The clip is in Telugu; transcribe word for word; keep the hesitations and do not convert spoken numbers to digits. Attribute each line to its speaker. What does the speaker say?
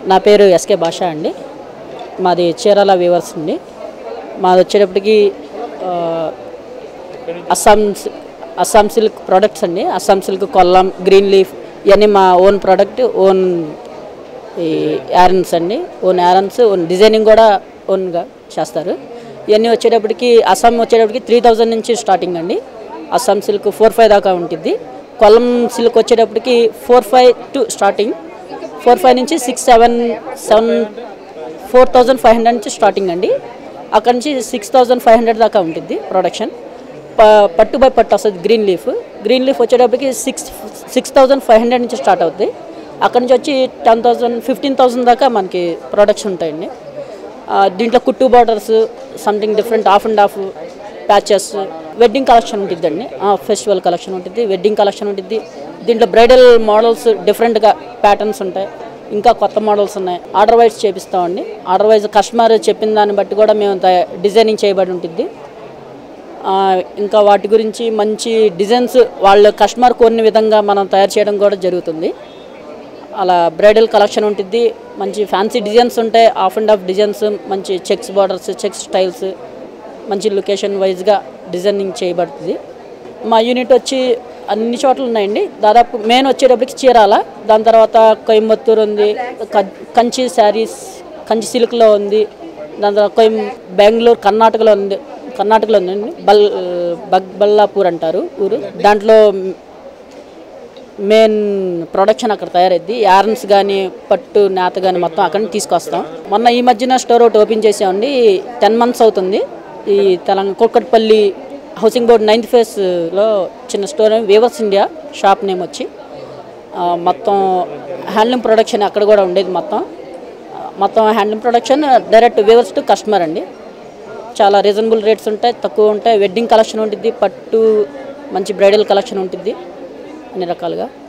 Speaker 1: నా పేరు ఎస్కే భాష అండి. మాది చీరాల వీవర్స్ అండి. మాది వచ్చేటప్పటికి అస్సాం అస్సాం సిల్క్ ప్రోడక్ట్స్ అండి. Assam silk, Kollam, green leaf ఇవన్నీ మా ఓన్ ప్రోడక్ట్, ఓన్ ఈ యారన్స్ అండి. ఓన్ యారన్స్, ఓన్ డిజైనింగ్ కూడా ఓన్గా చేస్తారు. ఇవన్నీ వచ్చేటప్పటికి అస్సాం వచ్చేటప్పటికి త్రీ థౌజండ్ నుంచి స్టార్టింగ్ అండి. అస్సాం సిల్క్ ఫోర్ ఫైవ్ దాకా ఉంటుంది. కొల్లం సిల్క్ వచ్చేటప్పటికి four five to starting, four five నుంచి six seven seven four thousand five hundred నుంచి స్టార్టింగ్ అండి. అక్కడ నుంచి సిక్స్ థౌజండ్ ఫైవ్ హండ్రెడ్ దాకా ఉంటుంది ప్రొడక్షన్. ప పట్టు బై పట్టు వస్తుంది గ్రీన్ లీఫ్. గ్రీన్ లీఫ్ వచ్చేటప్పటికి six six thousand five hundred నుంచి స్టార్ట్ అవుతుంది. అక్కడ నుంచి వచ్చి టెన్ థౌజండ్ ఫిఫ్టీన్ థౌజండ్ దాకా మనకి ప్రొడక్షన్ ఉంటాయండి. దీంట్లో కుట్టు borders, something different, half and half patches, wedding collection ఉంటుందండి. ఫెస్టివల్ కలెక్షన్ ఉంటుంది, వెడ్డింగ్ కలెక్షన్ ఉంటుంది. దీంట్లో బ్రైడల్ మోడల్స్ డిఫరెంట్గా ప్యాటర్న్స్ ఉంటాయి. ఇంకా కొత్త మోడల్స్ ఉన్నాయి. ఆర్డర్ వైజ్ చేపిస్తామండి. ఆర్డర్ వైజ్ కస్టమర్ చెప్పిన దాన్ని బట్టి కూడా మేము డిజైనింగ్ చేయబడి ఉంటుంది. ఇంకా వాటి గురించి మంచి డిజైన్స్ వాళ్ళు కస్టమర్ కోరిన విధంగా మనం తయారు చేయడం కూడా జరుగుతుంది. అలా బ్రైడల్ కలెక్షన్ ఉంటుంది. మంచి ఫ్యాన్సీ డిజైన్స్ ఉంటాయి, ఆఫ్ అండ్ ఆఫ్ డిజైన్స్, మంచి చెక్స్ బార్డర్స్, చెక్స్ స్టైల్స్, మంచి లొకేషన్ వైజ్గా డిజైనింగ్ చేయబడుతుంది. మా యూనిట్ వచ్చి అన్ని చోట్ల ఉన్నాయండి. దాదాపు మెయిన్ వచ్చేటప్పటికి చీరాల, దాని తర్వాత కోయంబత్తూరు ఉంది, కంచి శారీస్, కంచి సిల్క్లో ఉంది. దాని తర్వాత కోయం బెంగళూరు, కర్ణాటకలో ఉంది, కర్ణాటకలో ఉందండి. బల్ బగ్బల్లాపూర్ అంటారు ఊరు. దాంట్లో మెయిన్ ప్రొడక్షన్ అక్కడ తయారైద్ది. యారన్స్ కానీ, పట్టు, నేత కానీ మొత్తం అక్కడి నుంచి తీసుకొస్తాం. మొన్న ఈ మధ్యన స్టోర్ ఒకటి ఓపెన్ చేసామండి. టెన్ మంత్స్ అవుతుంది. ఈ Telangana Kukatpally housing board ninth ఫేస్లో చిన్న store, weavers India shop name వచ్చి. మొత్తం హ్యాండ్లూమ్ ప్రొడక్షన్ అక్కడ కూడా ఉండేది. మొత్తం మొత్తం handloom production direct weavers to customer అండి. చాలా రీజనబుల్ రేట్స్ ఉంటాయి, తక్కువ ఉంటాయి. వెడ్డింగ్ కలెక్షన్ ఉంటుంది, పట్టు, మంచి బ్రైడల్ కలెక్షన్ ఉంటుంది, అన్ని రకాలుగా.